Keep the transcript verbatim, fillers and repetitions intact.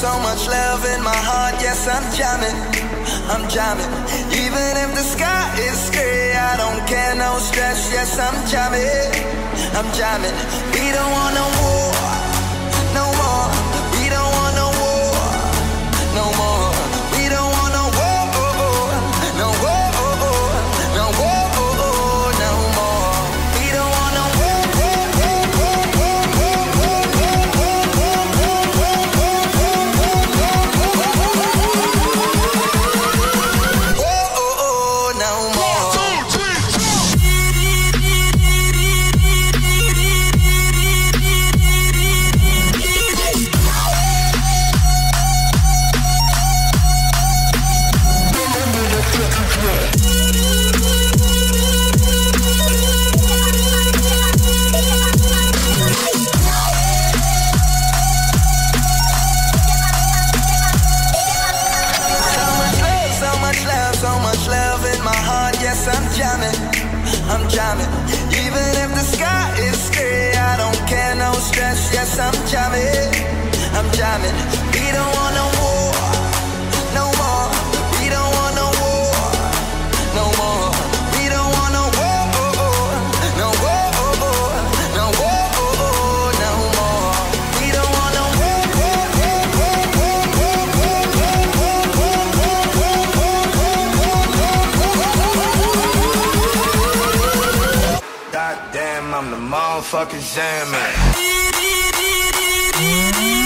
so much love in my heart. Yes, I'm jamming, I'm jamming. Even if the sky is gray, I don't care, no stress. Yes, I'm jamming, I'm jamming. We don't want no war, no more. We don't want no war, no more. We don't want no war, no war, no war, no more. We don't want no war. I'm jamming, even if the sky is gray, I don't care, no stress. Yes, I'm jamming, I'm jamming. We don't want no war, no more. We don't want no war, no more. We don't want no war, no war, no war, no more. We don't want no war. Goddamn, I'm the motherfucking Sandman.